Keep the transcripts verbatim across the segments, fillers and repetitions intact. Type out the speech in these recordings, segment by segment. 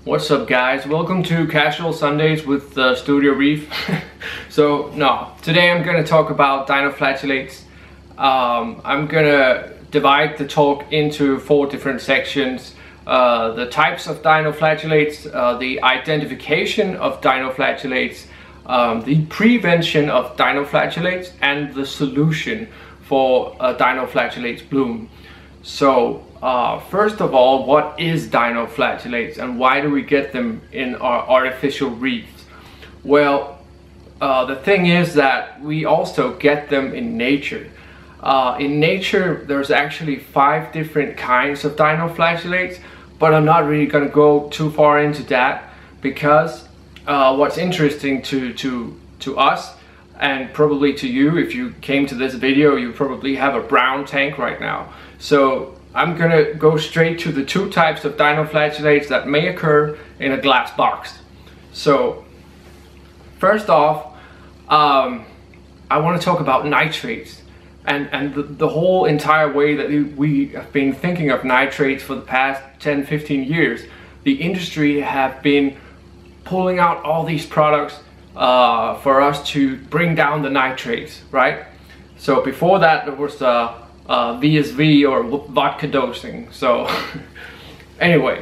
What's up guys, welcome to Casual Sundays with uh, Studio Reef. So no, today I'm going to talk about dinoflagellates. Um, I'm going to divide the talk into four different sections. Uh, the types of dinoflagellates, uh, the identification of dinoflagellates, um, the prevention of dinoflagellates, and the solution for uh, dinoflagellates bloom. So uh, first of all, what is dinoflagellates and why do we get them in our artificial reefs? Well, uh, the thing is that we also get them in nature. Uh, in nature, there's actually five different kinds of dinoflagellates, but I'm not really going to go too far into that because uh, what's interesting to, to, to us and probably to you, if you came to this video, you probably have a brown tank right now. So I'm gonna go straight to the two types of dinoflagellates that may occur in a glass box. So first off, um, I want to talk about nitrates and, and the, the whole entire way that we have been thinking of nitrates for the past ten fifteen years. The industry have been pulling out all these products uh, for us to bring down the nitrates, right? So before that there was uh, Uh, V S V or vodka dosing. So anyway,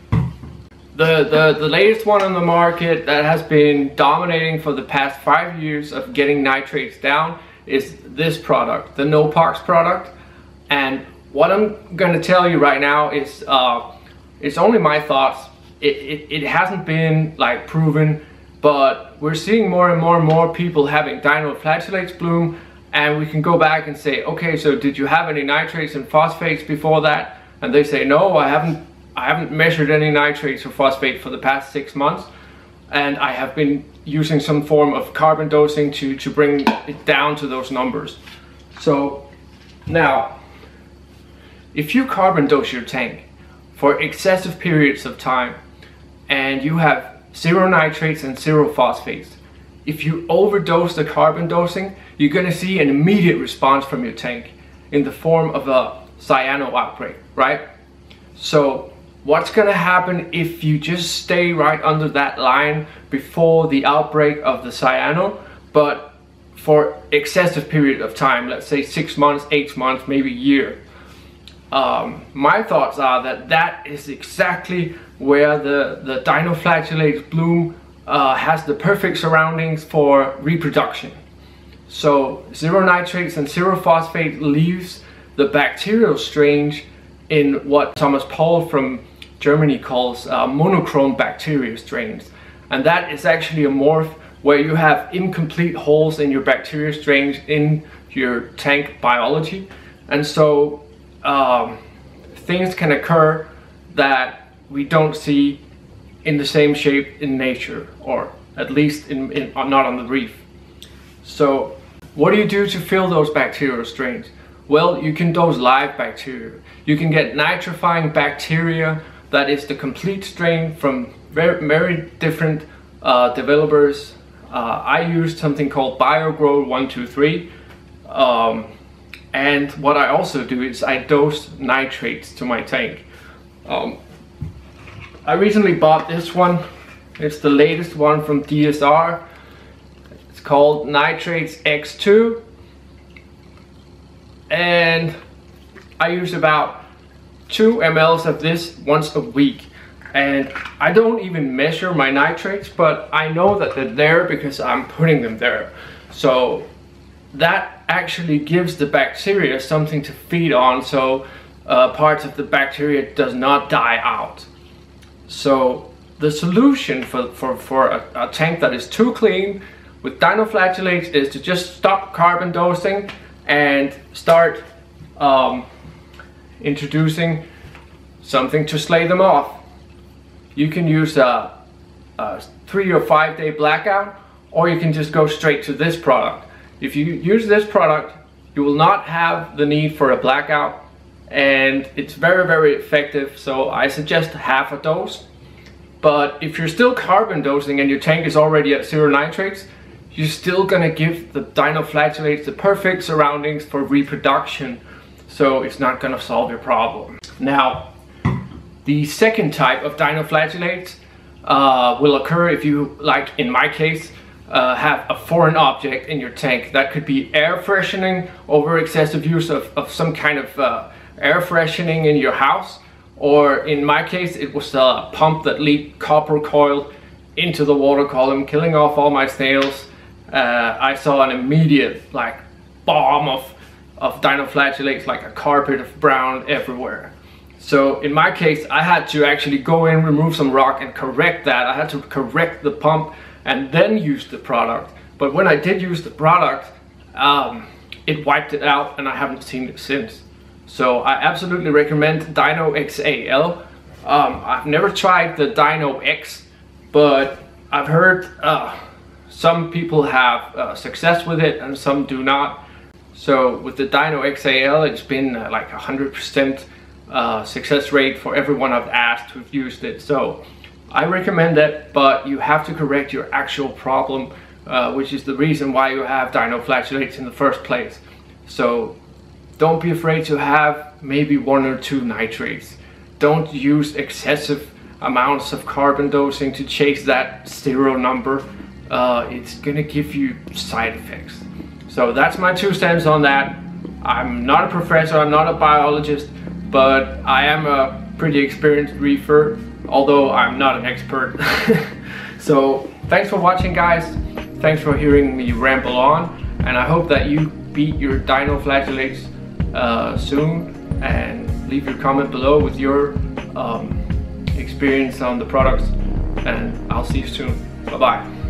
the, the the latest one on the market that has been dominating for the past five years of getting nitrates down is this product, the NoParkes product. And what I'm going to tell you right now is uh, it's only my thoughts. It, it, it hasn't been like proven, but we're seeing more and more and more people having dinoflagellates bloom. And we can go back and say, okay, so did you have any nitrates and phosphates before that? And they say, no, I haven't, I haven't measured any nitrates or phosphate for the past six months. And I have been using some form of carbon dosing to, to bring it down to those numbers. So now, if you carbon dose your tank for excessive periods of time and you have zero nitrates and zero phosphates, if you overdose the carbon dosing, you're going to see an immediate response from your tank in the form of a cyano outbreak, right? So what's going to happen if you just stay right under that line before the outbreak of the cyano, but for excessive period of time, let's say six months, eight months, maybe a year? Um, my thoughts are that that is exactly where the, the dinoflagellates bloom Uh, has the perfect surroundings for reproduction. So zero nitrates and zero phosphate leaves the bacterial strain in what Thomas Paul from Germany calls uh, monochrome bacteria strains. And that is actually a morph where you have incomplete holes in your bacteria strains in your tank biology. And so um, things can occur that we don't see in the same shape in nature, or at least in, in, not on the reef. So what do you do to fill those bacterial strains? Well, you can dose live bacteria. You can get nitrifying bacteria that is the complete strain from very, very different uh, developers. Uh, I used something called BioGrow one two three. Um, and what I also do is I dose nitrates to my tank. Um, I recently bought this one. It's the latest one from D S R. It's called Nitrates X two. And I use about two milliliters of this once a week. And I don't even measure my nitrates, but I know that they're there because I'm putting them there. So that actually gives the bacteria something to feed on, so uh, parts of the bacteria does not die out. So the solution for, for, for a, a tank that is too clean with dinoflagellates is to just stop carbon dosing and start um, introducing something to slay them off. You can use a, a three or five day blackout, or you can just go straight to this product. If you use this product, you will not have the need for a blackout, and it's very, very effective. So I suggest half a dose. But if you're still carbon dosing and your tank is already at zero nitrates, you're still gonna give the dinoflagellates the perfect surroundings for reproduction. So it's not gonna solve your problem. Now, The second type of dinoflagellates uh, will occur if you, like in my case, uh, have a foreign object in your tank. That could be air freshening, over excessive use of, of some kind of uh, air freshening in your house, or in my case it was a pump that leaked copper coil into the water column, killing off all my snails. Uh, I saw an immediate like bomb of, of dinoflagellates, like a carpet of brown everywhere. So in my case, I had to actually go in, remove some rock and correct that. I had to correct the pump and then use the product. But when I did use the product, um, it wiped it out and I haven't seen it since. So I absolutely recommend Dino X A L. Um, I've never tried the Dino X, but I've heard uh, some people have uh, success with it and some do not. So with the Dino X A L, it's been uh, like a hundred percent uh, success rate for everyone I've asked who've used it. So I recommend that, but you have to correct your actual problem, uh, which is the reason why you have dinoflagellates in the first place. So don't be afraid to have maybe one or two nitrates. Don't use excessive amounts of carbon dosing to chase that zero number. Uh, it's gonna give you side effects. So that's my two cents on that. I'm not a professor, I'm not a biologist, but I am a pretty experienced reefer, although I'm not an expert. So thanks for watching, guys. Thanks for hearing me ramble on, and I hope that you beat your dinoflagellates uh, soon, and leave your comment below with your um, experience on the products, and I'll see you soon. Bye bye.